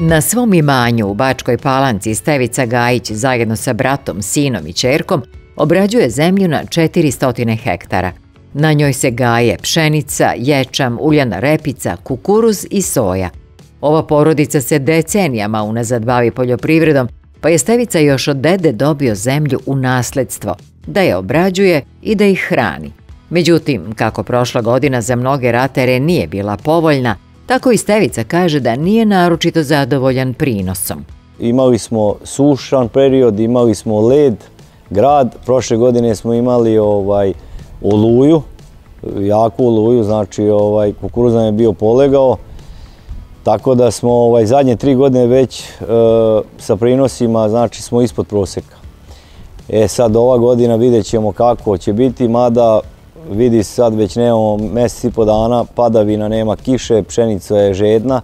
Na svom imanju u Bačkoj Palanci Stevica Gajić zajedno sa bratom, sinom i ćerkom obrađuje zemlju na 400 hektara. Na njoj se gaje pšenica, ječam, uljana repica, kukuruz i soja. Ova porodica se decenijama unazad bavi poljoprivredom, pa je Stevica još od dede dobio zemlju u nasledstvo, da je obrađuje i da ih hrani. Međutim, kako prošla godina za mnoge ratere nije bila povoljna, tako i Stevica kaže da nije naročito zadovoljan prinosom. Imali smo sušan period, imali smo led, grad. Prošle godine smo imali oluju, jaku oluju, znači kukuruz nam je bio polegao. Tako da smo zadnje 3 godine već sa prinosima, znači smo ispod proseka. Sad ova godina vidjet ćemo kako će biti, mada vidi sad već nemamo mjesec i po dana, padavina, nema kiše, pšenica je žedna.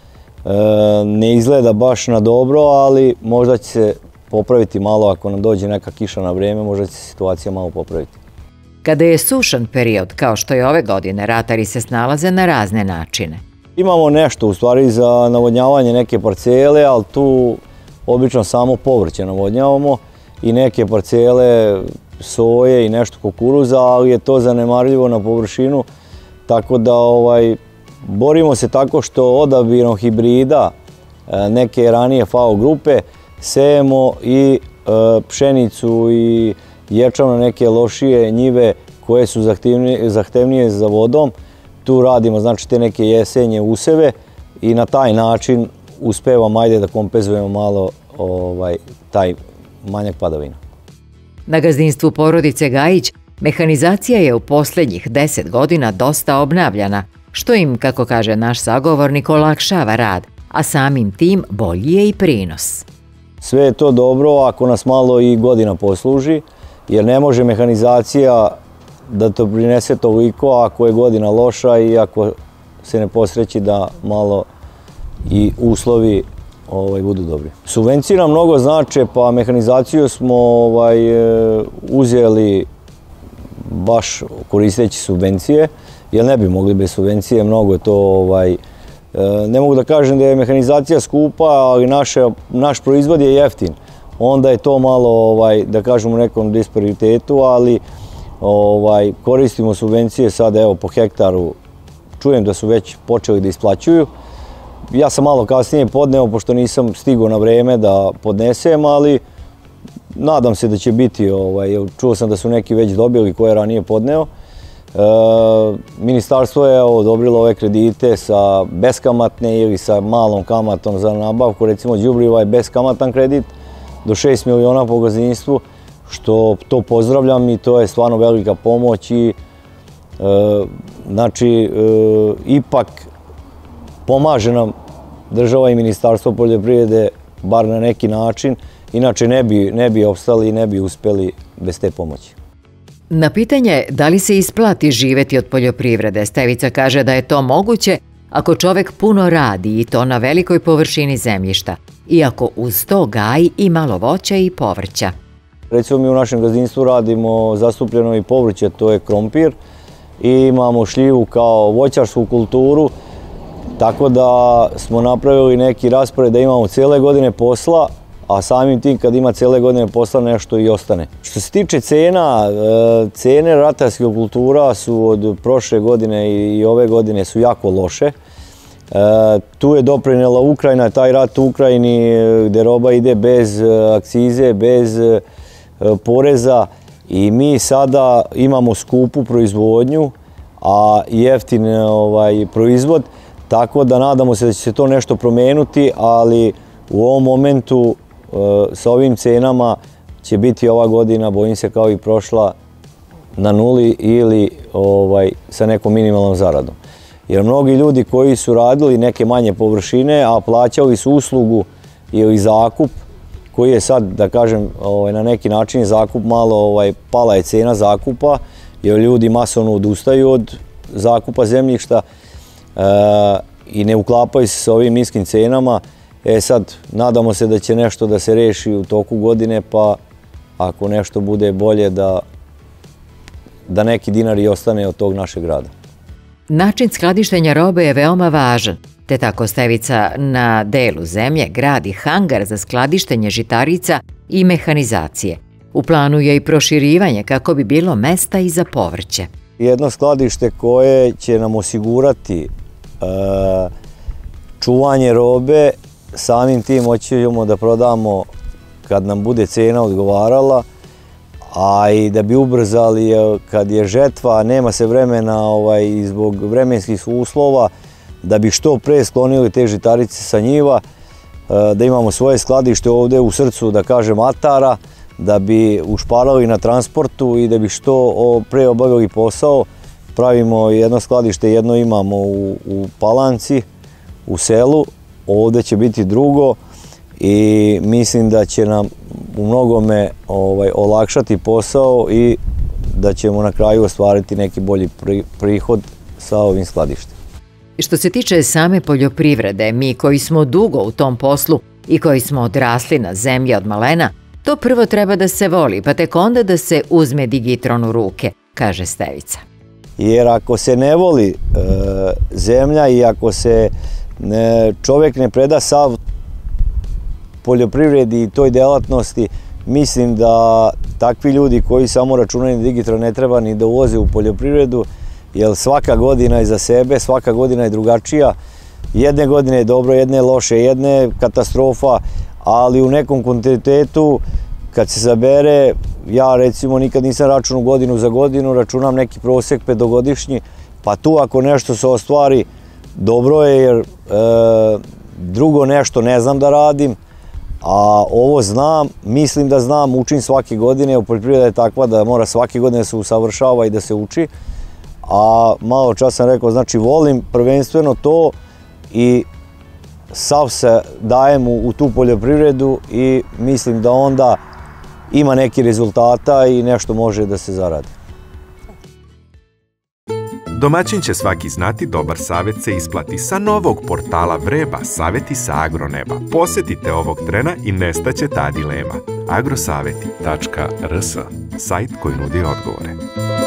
Ne izgleda baš na dobro, ali možda će se popraviti malo ako nam dođe neka kiša na vrijeme, možda će se situacija malo popraviti. Kada je sušan period, kao što je ove godine, ratari se snalaze na razne načine. Imamo nešto u stvari za navodnjavanje neke parcele, ali tu obično samo povrće navodnjavamo i neke parcele soje i nešto kukuruza, ali je to zanemarljivo na površinu, tako da borimo se tako što odabirom hibrida neke ranije FAO grupe sejemo i pšenicu i ječam na neke lošije njive koje su zahtevnije za vodom. Tu radimo znači te neke jesenje useve i na taj način uspevamo da kompenzujemo malo taj manjak padavina. Na gazdinstvu porodice Gajić mehanizacija je u posljednjih 10 godina dosta obnavljana, što im, kako kaže naš sagovornik, olakšava rad, a samim tim bolji je i prinos. Sve je to dobro ako nas malo i godina posluži, jer ne može mehanizacija da to prinese toliko ako je godina loša i ako se ne posreći da malo i uslovi budu dobri. Subvencije nam mnogo znače, pa mehanizaciju smo uzeli baš koristeći subvencije, jer ne bi mogli bez subvencije, mnogo je to, ne mogu da kažem da je mehanizacija skupa, ali naš proizvod je jeftin. Onda je to malo, da kažem, u nekom disparitetu, ali koristimo subvencije sad, evo, po hektaru. Čujem da su već počeli da isplaćuju. Ja sam malo kasnije podneo, pošto nisam stigao na vreme da podnesem, ali nadam se da će biti. Čuo sam da su neki već dobili koje je ranije podneo. Ministarstvo je odobrilo ove kredite sa beskamatne ili sa malom kamatom za nabavku. Recimo, đubriva je beskamatan kredit do 6 miliona po gazdinstvu, što to pozdravljam i to je stvarno velika pomoć i znači ipak pomaže nam država i Ministarstvo poljoprivrede bar na neki način, inače ne bi opstali i ne bi uspeli bez te pomoći. Na pitanje da li se isplati živeti od poljoprivrede, Stevica kaže da je to moguće ako čovek puno radi i to na velikoj površini zemljišta, iako uz to gaji i malo voća i povrća. Recimo mi u našem gazdinstvu radimo zastupljeno i povrće, to je krompir, i imamo šljivu kao voćarsku kulturu, tako da smo napravili neki raspored da imamo cijele godine posla, a samim tim kad ima cijele godine posla nešto i ostane. Što se tiče cena, cene ratarskih kultura su od prošle godine i ove godine su jako loše. Tu je doprinela Ukrajina, taj rat u Ukrajini gdje roba ide bez akcize, bez poreza i mi sada imamo skupu proizvodnju, a jeftin proizvod, tako da nadamo se da će se to nešto promenuti, ali u ovom momentu sa ovim cenama će biti ova godina, bojim se kao i prošla, na nuli ili sa nekom minimalnom zaradom. Jer mnogi ljudi koji su radili neke manje površine, a plaćali su uslugu ili zakup, koji je sad, da kažem, na neki način zakup malo, pala je cena zakupa, jer ljudi masovno odustaju od zakupa zemljišta i ne uklapaju se sa ovim niskim cenama. Sad, nadamo se da će nešto da se reši u toku godine, pa ako nešto bude bolje da neki dinar i ostane od tog našeg grada. Način skladištenja robe je veoma važan, te tako Stevica na delu zemlje gradi hangar za skladištenje žitarica i mehanizacije. U planu je i proširivanje kako bi bilo mesta i za povrće. Jedno skladište koje će nam osigurati čuvanje robe, samim tim hoćemo da prodamo kad nam bude cena odgovarala, a i da bi ubrzali kad je žetva, nema se vremena i zbog vremenskih uslova, da bi što pre sklonili te žitarice sa njiva, da imamo svoje skladište ovde u srcu, da kažem, atara, da bi ušparali na transportu i da bi što pre obavili posao. Pravimo jedno skladište, jedno imamo u Palanci, u selu, ovde će biti drugo i mislim da će nam u mnogome olakšati posao i da ćemo na kraju ostvariti neki bolji prihod sa ovim skladištem. Što se tiče same poljoprivrede, mi koji smo dugo u tom poslu i koji smo odrasli na zemlji od malena, to prvo treba da se voli, pa tek onda da se uzme digitron u ruke, kaže Stevica. Jer ako se ne voli zemlja i ako se čovjek ne preda sav poljoprivredi i toj delatnosti, mislim da takvi ljudi koji samo računaju na digitron ne treba ni da uvoze u poljoprivredu, jer svaka godina je za sebe, svaka godina je drugačija. Jedne godine je dobro, jedne je loše, jedne je katastrofa, ali u nekom kontinuitetu kad se zabere, ja recimo nikad nisam računao godinu za godinu, računam neki prosek petogodišnji, pa tu ako nešto se ostvari, dobro je, jer drugo nešto ne znam da radim, a ovo znam, mislim da znam, učim svake godine, poljoprivreda je takva da mora svake godine da se usavršava i da se uči, a malo čas sam rekao, znači volim prvenstveno to i sav se dajem u tu poljoprivredu i mislim da onda ima neki rezultata i nešto može da se zaradi. Domaćin će svaki znati, dobar savjet se isplati. Sa novog portala Vreba, savjeti sa agroneba. Posetite ovog trena i nestaće ta dilema. agrosaveti.rs, sajt koji nudi odgovore.